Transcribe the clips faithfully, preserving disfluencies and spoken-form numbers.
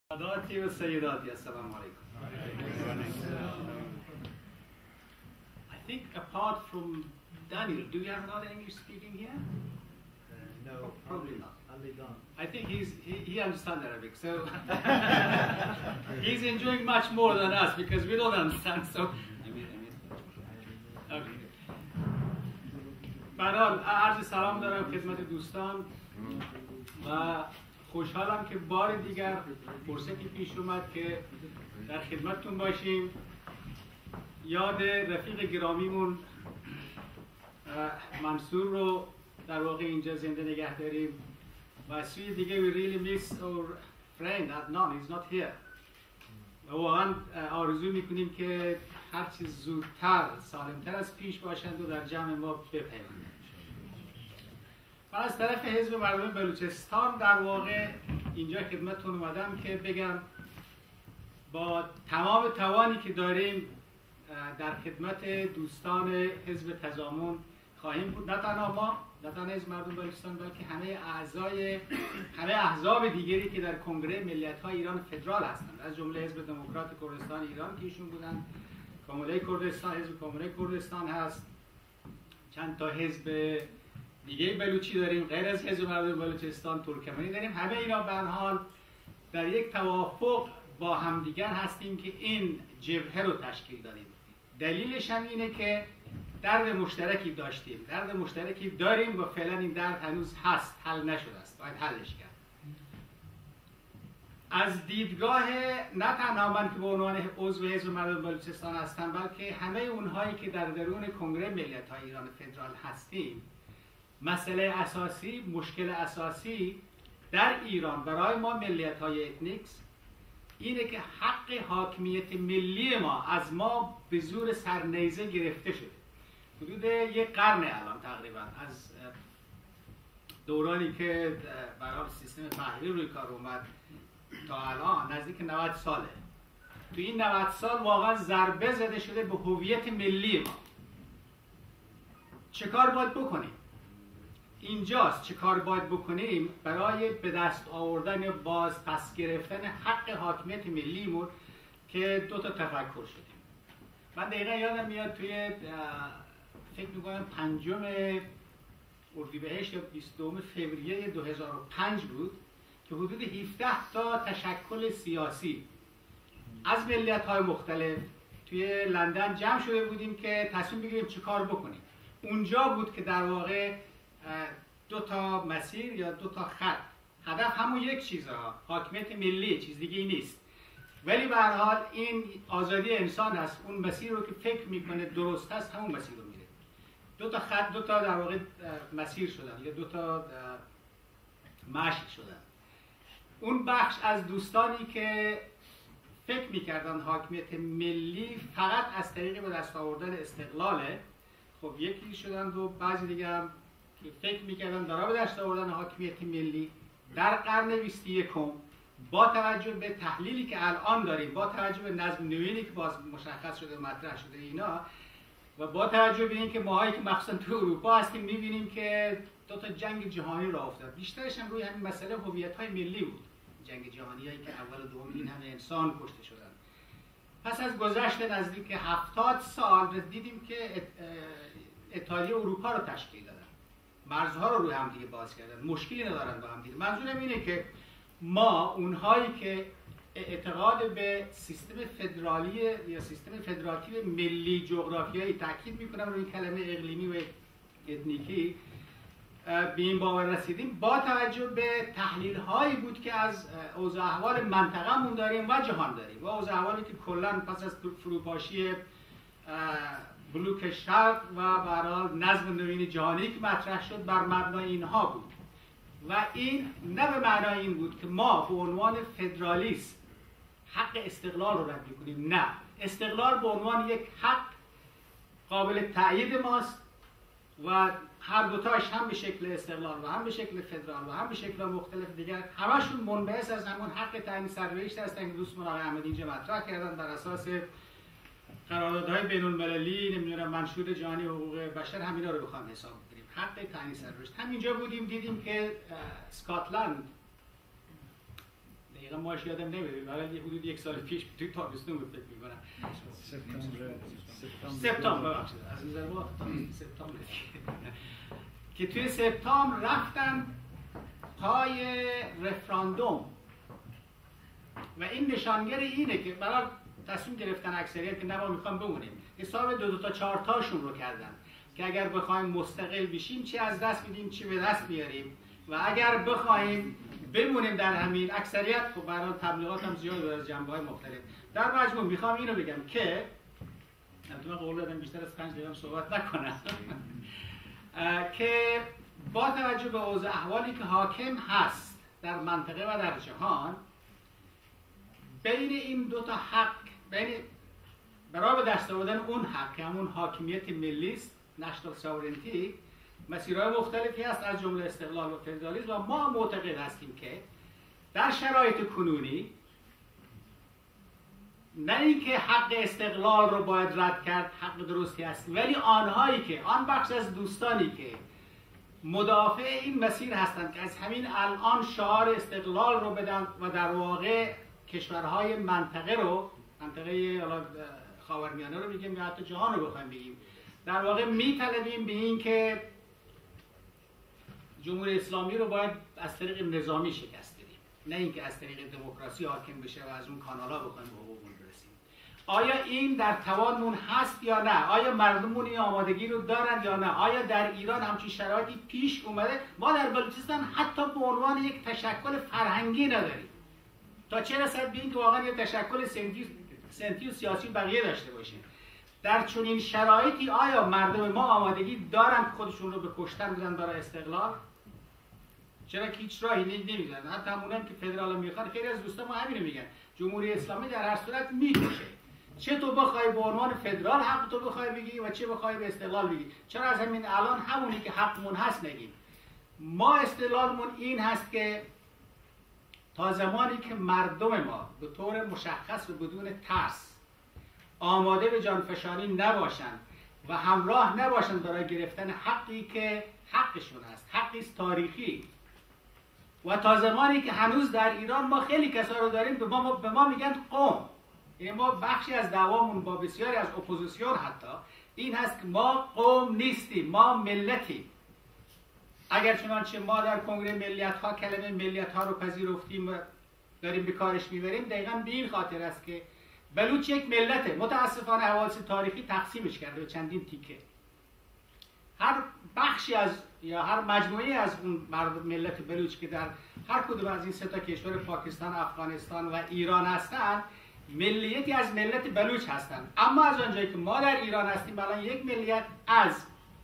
ساداتی و سیداتی السلام alaikum. I think apart from Daniel, do we have another English speaking here? Uh, no, Probably not. only gone. I think he's, he, he understands Arabic, so he's enjoying much more than us because we don't understand. So, okay. برحال عرض سلام دارم خدمت دوستان و خوشحالم که بار دیگر فرصتی پیش اومد که در خدمتتون باشیم. یاد رفیق گرامیمون منصور رو در واقع اینجا زنده نگه داریم و سوی دیگه we really miss our friend Adnan, he's not here. و واقعا آرزو میکنیم که هرچی زودتر سالمتر از پیش باشند و در جمع ما بپیوندند. من از طرف حزب مردم بلوچستان در واقع اینجا خدمتتون اومدم که بگم با تمام توانی که داریم در خدمت دوستان حزب تضامن خواهیم بود. نه تنها ما، نه تنها حزب مردم بلوچستان، بلکه همه اعضای همه احزاب دیگری که در کنگره ملیت‌های ایران فدرال هستند، از جمله حزب دموکرات کردستان ایران که ایشون بودن، کامله کردستان، حزب کامله کردستان هست، چند تا حزب دیگه بلوچی داریم غیر از حزب مردم بلوچستان، ترکمنی داریم. همه اینا به هر حال در یک توافق با همدیگر هستیم که این جبهه رو تشکیل دادیم. دلیلش هم اینه که درد مشترکی داشتیم، درد مشترکی داریم و فعلا این درد هنوز هست، حل نشده است، باید حلش کرد. از دیدگاه نه تنها من که به عنوان عضو حزب مردم بلوچستان هستم، بلکه همه اونهایی که در درون کنگره ملیت‌های ایران فدرال هستیم، مسئله اساسی، مشکل اساسی در ایران برای ما ملیت‌های اتنیکس اینه که حق حاکمیت ملی ما از ما به زور سرنیزه گرفته شده. حدود یک قرن الان تقریبا از دورانی که برای سیستم پهلوی روی کار اومد تا الان نزدیک نود ساله. تو این نود سال واقعا ضربه زده شده به هویت ملی ما. چه کار باید بکنیم؟ اینجاست چه کار باید بکنیم برای به دست آوردن یا باز پس گرفتن حق حاکمیت ملیمون که دو تا تفکر شدیم. من دقیقا یادم میاد توی فکر میکنم پنجم اردیبهشت یا بیستم فوریه دو هزار و پنج بود که حدود هفده تا تشکل سیاسی از ملیت‌های مختلف توی لندن جمع شده بودیم که تصمیم بگیریم چه کار بکنیم. اونجا بود که در واقع دو تا مسیر یا دو تا خط، هدف همون یک چیزه ها، حاکمیت ملی، چیز دیگه ای نیست، ولی به هر حال این آزادی انسان است. اون مسیر رو که فکر میکنه درست است همون مسیر رو میره. دو تا خط، دو تا در واقع مسیر شدن یا دو تا مشی شدن. اون بخش از دوستانی که فکر میکردن حاکمیت ملی فقط از طریق به دست آوردن استقلاله، خب یکی شدن و بعضی دیگه هم که فکر میکردن برای به دست آوردن حاکمیت ملی در قرن بیست و یکم با توجه به تحلیلی که الان داریم، با توجه به نظم نوینی که باز مشخص شده و مطرح شده اینا، و با توجه به اینکه ماهایی که مخصوصا تو اروپا هستیم میبینیم که دو تا جنگ جهانی راه افتاد، بیشترش هم روی همین مسئله هویت‌های ملی بود. جنگ جهانیایی که اول و دوم این همه انسان کشته شدن. پس از گذشت نزدیک هفتاد سال دیدیم که اتحادیه اروپا رو تشکیل دادن، مرزها رو روی هم دیگه باز کردن، مشکلی ندارن با هم دیگه. منظورم اینه که ما اونهایی که اعتقاد به سیستم فدرالی یا سیستم فدراتیو ملی جغرافیایی تاکید میکنم روی کلمه اقلیمی و اتنیکی به این باور رسیدیم با توجه به تحلیل هایی بود که از اوضاع احوال منطقه‌مون داریم و جهان داریم و اوضاع احوالی که کلا پس از فروپاشی بلوک شرق و برای نظم نوین جهانی که مطرح شد بر مبنای اینها بود و این نه به معنای این بود که ما به عنوان فدرالیست حق استقلال رو رد می‌کنیم. نه، استقلال به عنوان یک حق قابل تأیید ماست و هر دوتاش هم به شکل استقلال و هم به شکل فدرال و هم به شکل مختلف دیگر همشون منبعث از همون حق تعیین سرنوشت هستن که دوستان آقای احمدی اینجا مطرح کردن بر اساس قراردادهای بین المللی، نمیدونم منشور جهانی حقوق بشر، همینا رو بخوام حساب کنیم. حق تعیین سرنوشت همینجا بودیم دیدیم که اسکاتلند دقیقا ماش یادم نمیاد ولی یه حدود یک سال پیش توی تابستون بود فکر می‌کنم سپتامبر سپتامبر ببخشید از نظر ما سپتامبر که توی سپتامبر رفتن پای رفراندوم و این نشانگر اینه که برای تصمیم گرفتن اکثریت که نه ما میخوام بمونیم حساب دو دو تا چهار تاشون رو کردن که اگر بخوایم مستقل بشیم چی از دست میدیم چی به دست میاریم و اگر بخوایم بمونیم در همین اکثریت خب برای تبلیغات هم زیاد از جنبه‌های مختلف در مجموع میخوام اینو بگم که من قول دادم بیشتر از پنج دقیقه صحبت نکنم که با توجه به اوضاع احوالی که حاکم هست در منطقه و در جهان بین این دو تا حق بین برای به دست آوردن اون حق که همون حاکمیت ملی است نشنال ساورنتی مسیرهای مختلفی هست از جمله استقلال و فدرالیسم و ما معتقد هستیم که در شرایط کنونی نه اینکه حق استقلال رو باید رد کرد حق درستی است ولی آنهایی که آن بخش از دوستانی که مدافع این مسیر هستند که از همین الان شعار استقلال رو بدن و در واقع کشورهای منطقه رو منطقه خاورمیانه رو بگیم یا حتی جهان رو بخوایم بگیم در واقع میطلبیم به این که جمهوری اسلامی رو باید از طریق نظامی شکست بدیم نه اینکه از طریق دموکراسی حاکم بشه و از اون کانالا بخوایم به حقوقمون برسیم. آیا این در توانمون هست یا نه؟ آیا مردمون این آمادگی رو دارن یا نه؟ آیا در ایران همچین شرایطی پیش اومده؟ ما در بلوچستان حتی به عنوان یک تشکل فرهنگی نداریم. تا چه رسد به این که واقعا یک تشکل سنتی سنتی و سیاسی بقیه داشته باشیم. در چنین شرایطی آیا مردم ما آمادگی دارن خودشون رو به کشتن بدن برای استقلال؟ چرا که هیچ راهی نمیزنن؟ حتی همونم که فدرال میخوان خیلی از دوستان ما همینو میگن. جمهوری اسلامی در هر صورت میکشه. چه تو بخوای به عنوان فدرال حق تو بخوای بگی و چه بخوای به استقلال بگی. چرا از همین الان همونی که حقمون هست نگیم؟ ما استقلالمون این هست که تا زمانی که مردم ما به طور مشخص و بدون ترس آماده به جانفشانی نباشند و همراه نباشند برای گرفتن حقی که حقشون است، حقی تاریخی و تا زمانی که هنوز در ایران ما خیلی کسا رو داریم به ما, به ما میگن قوم، یعنی ما بخشی از دعوامون با بسیاری از اپوزیسیون حتی این هست که ما قوم نیستیم، ما ملتیم. اگر چنانچه ما در کنگره ملیت ها کلمه ملیت ها رو پذیرفتیم و داریم به کارش میبریم دقیقاً به این خاطر است که بلوچ یک ملته. متاسفانه حوادث تاریخی تقسیمش کرده به چندین تیکه. هر بخشی از یا هر مجموعه از اون مردم ملت بلوچ که در هر کدوم از این سه تا کشور پاکستان، افغانستان و ایران هستند ملیتی از ملت بلوچ هستند. اما از آنجایی که ما در ایران هستیم الان یک ملیت از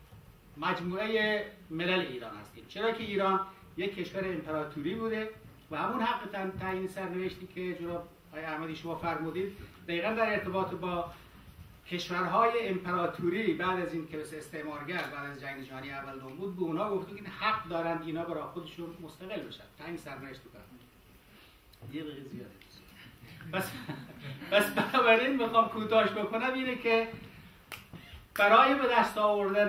مجموعه ملل ایران هستیم. چرا که ایران یک کشور امپراتوری بوده و همون حق تعیین سرنوشتی که جناب آقای احمدی شما فرمودید دقیقاً در ارتباط با کشورهای امپراتوری بعد از این که استعمارگر بعد از جنگ جهانی اول دوم بود به اونا گفت که حق دارند اینا برای خودشون مستقل بشن، تعیین سرنوشت بکنن. یه دقیقه زیاده. بس بس بنابراین میخوام کوتاهش بکنم اینه که برای به دست آوردن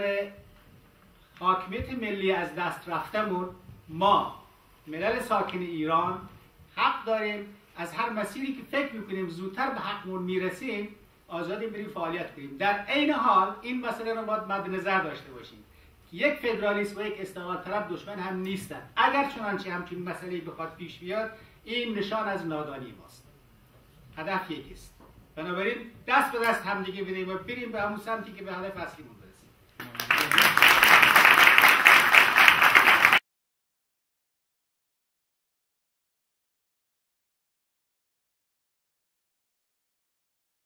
حاکمیت ملی از دست رفتمون ما ملل ساکن ایران حق داریم از هر مسیری که فکر میکنیم زودتر به حقمون میرسیم آزادی بریم فعالیت کنیم. در عین حال این مسئله رو باید مد نظر داشته باشیم که یک فدرالیست و یک استقلال طلب دشمن هم نیستن. اگر چنانچه همچین مسئله‌ای بخواد پیش بیاد این نشان از نادانی ماست. هدف یکیست. بنابراین دست به دست همدیگه بدیم و بریم به همون سمتی که به هدف اصلیمون برسیم.